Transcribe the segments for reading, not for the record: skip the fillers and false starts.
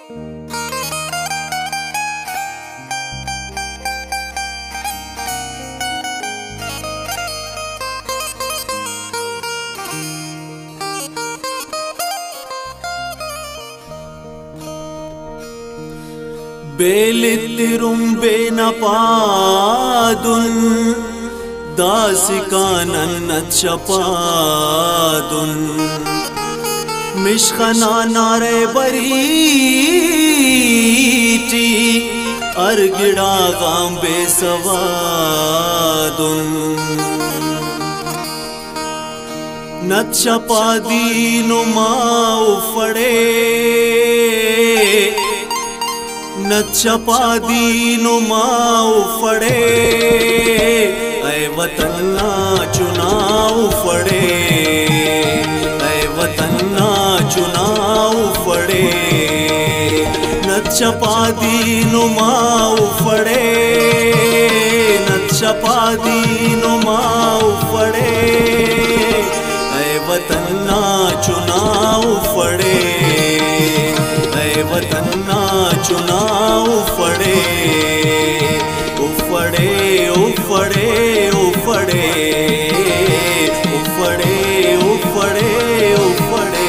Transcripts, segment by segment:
बेलितिरुम बेनपादुन दासिकानन नच्छपादुन मिश्खना नारे बरीटी अर्गिड़ा गाम बेसवादुन नच्छपादीनु Maui फड़े नच्छपादीनु Maui फड़े ऐ वतन ना चुनाव फड़े ऐ वतन ना चुनाव फड़े नच्छपादीनु माउ फड़े नच्छपादीनु माउ फड़े ऐ वतन ना चुनाव फड़े ऐ वतन ना चुनाव फड़े उफड़े उफड़े उफड़े उफड़े उफड़े उफड़े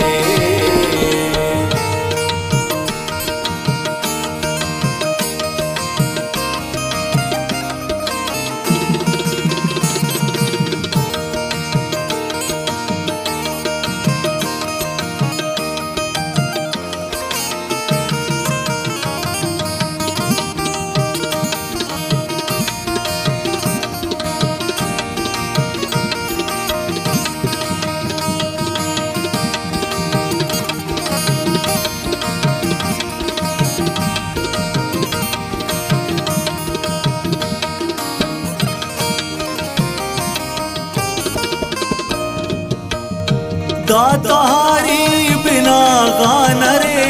दातारी बिना गान रे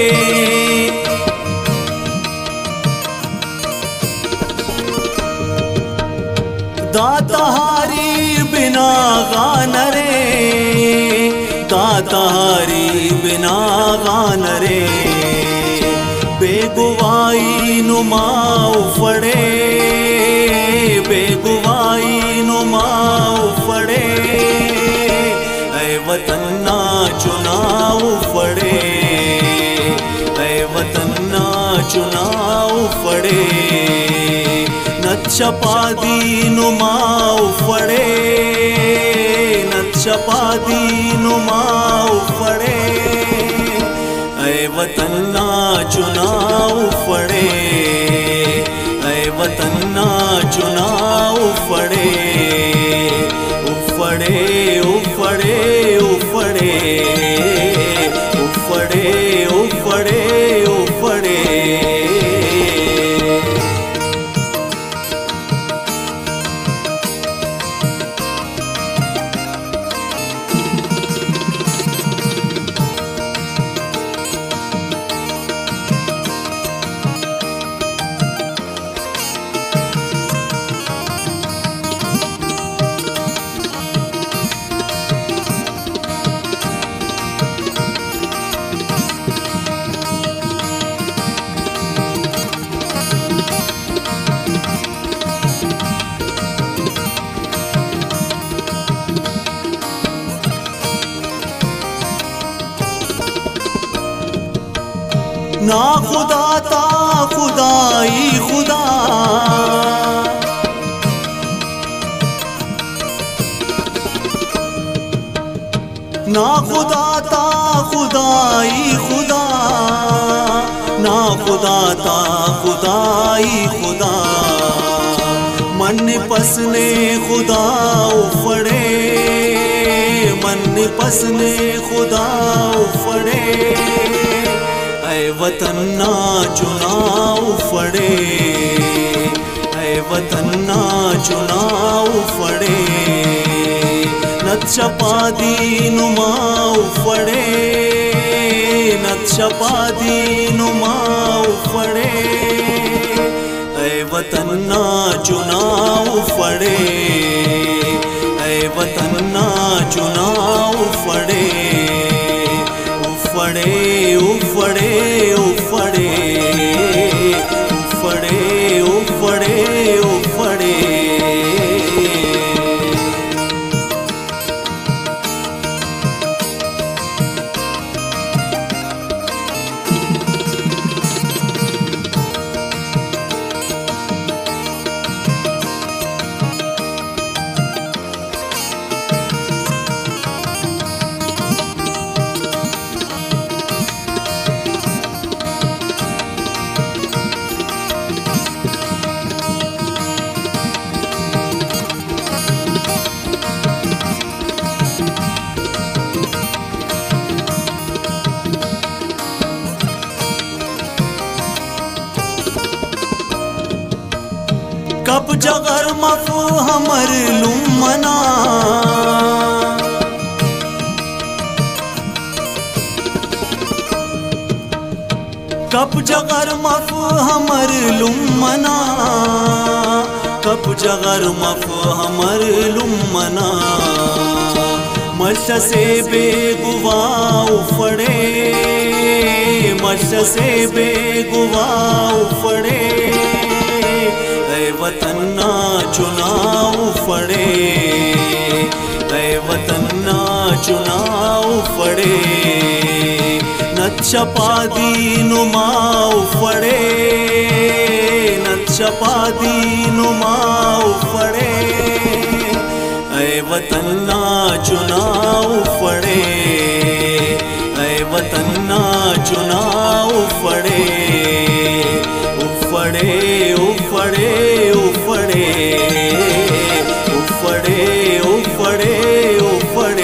दातारी बिना गान रे दातारी बिना गान रे बेगुवाई नुमाओ फड़े बेगुवाई नुमाओ फड़े वतन ना चुनाव फड़े ऐ वतन ना चुनाव फड़े नच्छपादीनु माउ फड़े नच्छपादीनु माउ फड़े ऐ वतन ना चुनाव फड़े ऐ वतन ना चुनाव फड़े उफड़े उफड़े उफड़े उफड़े उफड़े उफड़े ना खुदा ता खुदाई खुदा ना खुदा ता खुदाई खुदा ना खुदा ता खुदाई खुदा मन पसने खुदा उफड़े मन पसने खुदा उफड़े ऐ वतन ना चुनाव फड़े ऐ वतन ना चुनाव फड़े नच्छपादीनु माउ फड़े नच्छपादीनु माउ फड़े ऐ वतन ना चुनाव फड़े ऐ वतन ना चुनाव फड़े उफड़े उफड़े कब जगर मफ हमर लुमना कब जगर मफ हमर लुमना कब जगर मफ हमर लुमना मश से बेगुवा उफड़े मश से बेगुवा उफड़े ऐ वतन ना चुनाव उफड़े ऐ वतन ना चुनाव उफड़े नच्छपादी नुमा उफड़े नच्छपादी नुमा उफड़े ऐ वतन ना चुनाव उफड़े ऐ वतन ना चुनाव उफड़े उफड़े उफड़े उफड़े उफड़े उफड़े उफड़े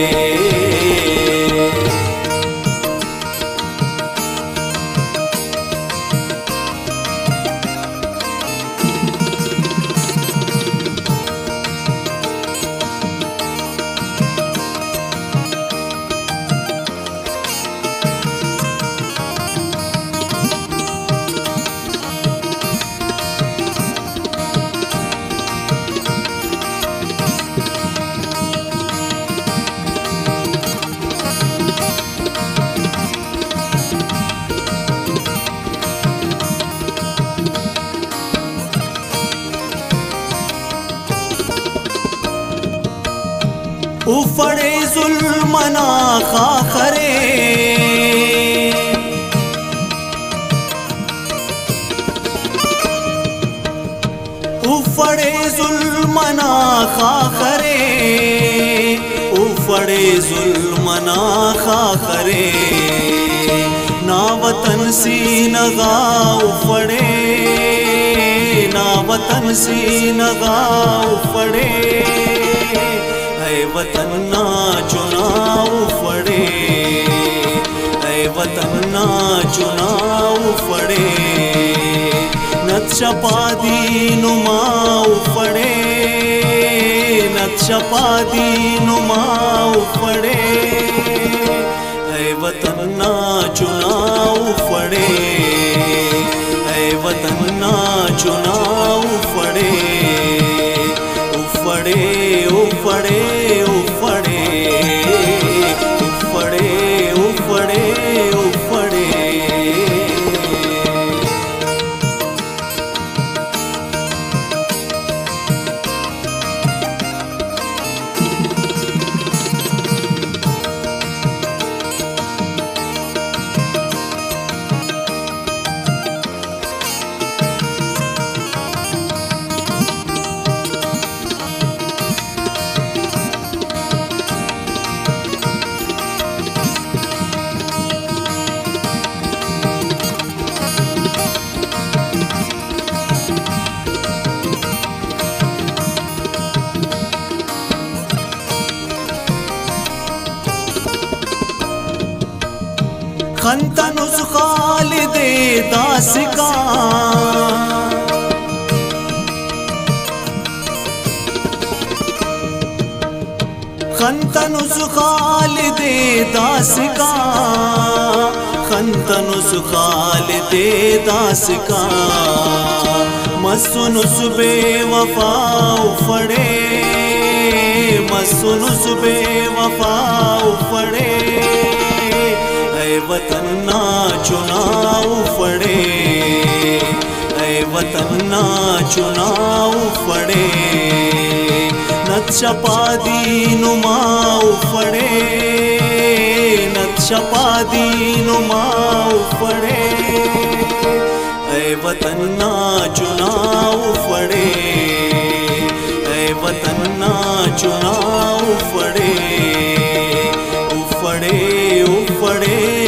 उफड़े जुल्मना खाखरे उफड़े जुल्मना खाखरे उफड़े जुल्मना खाखरे ना वतन सी नगा उफड़े ना वतन सी नगा उफड़े ऐ वतन ना चुनाव उफड़े ऐ वतन ना चुनाव उफड़े नच्छपादी नुमा उफड़े नच्छपादी नुमा उफड़े ऐ वतन ना चुनाव उफड़े ऐ वतन ना चुनाव उफड़े उफड़े उफड़े उफड़े उफड़े उफड़े उफड़े खंतनुस खालिदे दासिका खंतनुस खालिदे दासिका खंतनुस खालिदे दासिका मसुनुस बेवफा उफड़े मसुनुस बेवफा उफड़े ऐ वतन ना चुनाव उफड़े ऐ वतन ना चुनाव उफड़े नच्छपादी नुमा उफड़े नच्छपादी नुमा उफड़े ऐ वतन ना चुनाव उफड़े ऐ वतन ना चुनाव उफड़े उफड़े उफड़े